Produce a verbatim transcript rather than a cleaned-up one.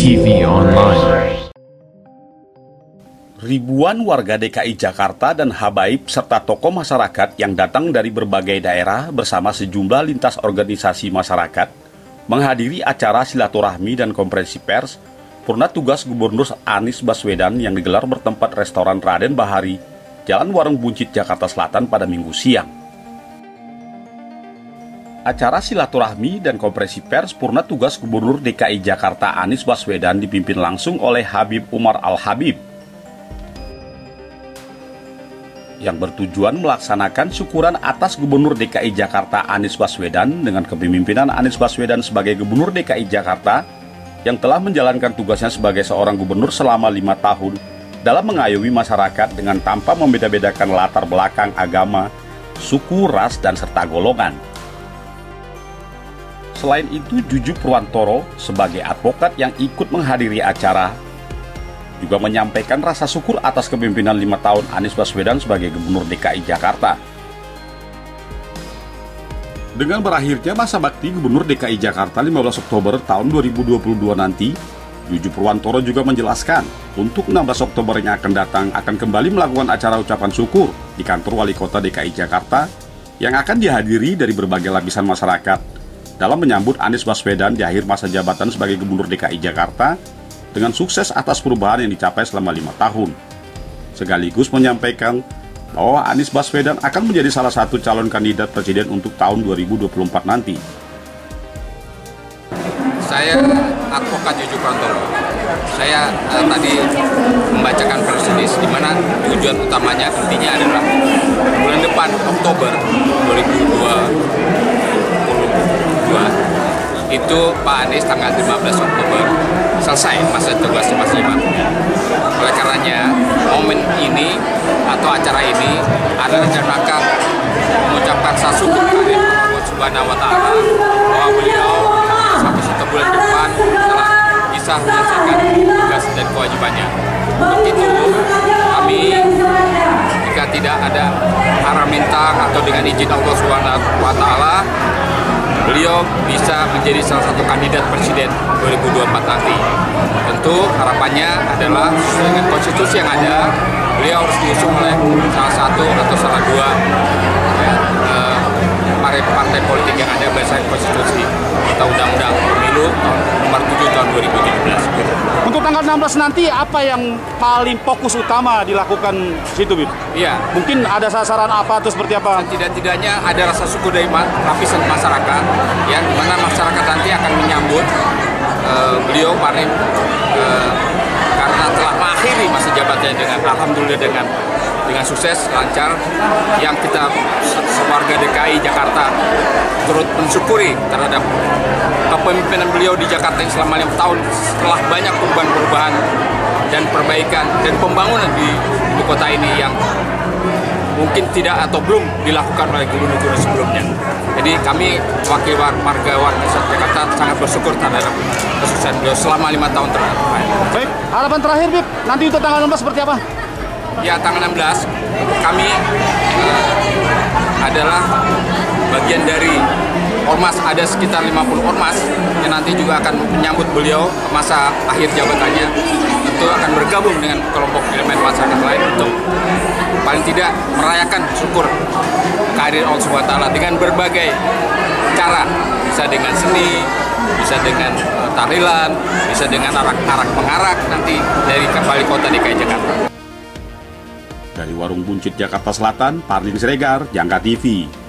T V Online. Ribuan warga D K I Jakarta dan habaib serta tokoh masyarakat yang datang dari berbagai daerah bersama sejumlah lintas organisasi masyarakat menghadiri acara silaturahmi dan konferensi pers Purna Tugas Gubernur Anies Baswedan yang digelar bertempat restoran Raden Bahari, Jalan Warung Buncit, Jakarta Selatan pada Minggu siang. Acara silaturahmi dan konferensi pers Purna Tugas Gubernur D K I Jakarta Anies Baswedan dipimpin langsung oleh Habib Umar Al-Habib yang bertujuan melaksanakan syukuran atas Gubernur D K I Jakarta Anies Baswedan dengan kepemimpinan Anies Baswedan sebagai Gubernur D K I Jakarta yang telah menjalankan tugasnya sebagai seorang gubernur selama lima tahun dalam mengayomi masyarakat dengan tanpa membeda-bedakan latar belakang agama, suku, ras, dan serta golongan. Selain itu, Juju Purwantoro sebagai advokat yang ikut menghadiri acara juga menyampaikan rasa syukur atas kepemimpinan lima tahun Anies Baswedan sebagai Gubernur D K I Jakarta. Dengan berakhirnya masa bakti Gubernur D K I Jakarta lima belas Oktober tahun dua ribu dua puluh dua nanti, Juju Purwantoro juga menjelaskan untuk enam belas Oktober yang akan datang akan kembali melakukan acara ucapan syukur di kantor Wali Kota D K I Jakarta yang akan dihadiri dari berbagai lapisan masyarakat dalam menyambut Anies Baswedan di akhir masa jabatan sebagai Gubernur D K I Jakarta dengan sukses atas perubahan yang dicapai selama lima tahun. Sekaligus menyampaikan bahwa Anies Baswedan akan menjadi salah satu calon kandidat presiden untuk tahun dua ribu dua puluh empat nanti. Saya advokat Juju Purwantoro. Saya eh, tadi membacakan press release di mana tujuan utamanya intinya adalah bulan depan Oktober dua ribu dua puluh dua itu Pak Anies tanggal lima belas Oktober selesai masa tugasnya Mas lima. Oleh karenanya momen ini atau acara ini adalah rangka mengucapkan rasa syukur kepada Allah Subhanahu wa Ta'ala bahwa beliau sampai satu bulan depan telah bisa menyelesaikan tugas dan kewajibannya. Untuk itu kami jika tidak ada haram mintang atau dengan izin Allah Subhanahu wa Ta'ala, beliau bisa menjadi salah satu kandidat presiden dua ribu dua puluh empat nanti. Tentu harapannya adalah sesuai dengan konstitusi yang ada, beliau harus diusung oleh salah satu atau salah dua ya, eh, partai politik yang ada berdasarkan konstitusi atau undang-undang pemilu nomor tujuh tahun dua ribu tujuh belas. Untuk tanggal enam belas nanti apa yang paling fokus utama dilakukan situ, Bib? Iya. Mungkin ada sasaran apa atau seperti apa? Tidak-tidaknya ada rasa syukur dari lapisan masyarakat, ya, di mana masyarakat nanti akan menyambut uh, beliau paling uh, karena telah mengakhiri masa jabatannya dengan alhamdulillah dengan dengan sukses lancar, yang kita sewarga D K I Jakarta turut mensyukuri terhadap kepemimpinan beliau di Jakarta yang selama lima tahun setelah banyak perubahan-perubahan dan perbaikan dan pembangunan di ibu kota ini yang mungkin tidak atau belum dilakukan oleh gubernur-gubernur sebelumnya. Jadi kami wakil warga warga Jakarta sangat bersyukur terhadap kesuksesan beliau selama lima tahun terakhir. Baik, harapan terakhir, Bib, nanti untuk tanggal enam belas seperti apa? Ya, tanggal enam belas kami uh, adalah bagian dari ormas, ada sekitar lima puluh ormas yang nanti juga akan menyambut beliau masa akhir jabatannya. Tentu akan bergabung dengan kelompok elemen masyarakat lain untuk paling tidak merayakan syukur kehadiran Allah Subhanahu wa Ta'ala dengan berbagai cara, bisa dengan seni, bisa dengan uh, tahlilan, bisa dengan arak-arak pengarak nanti dari Wali Kota D K I Jakarta. Dari Warung Buncit, Jakarta Selatan, Parlin Siregar, Jangka T V.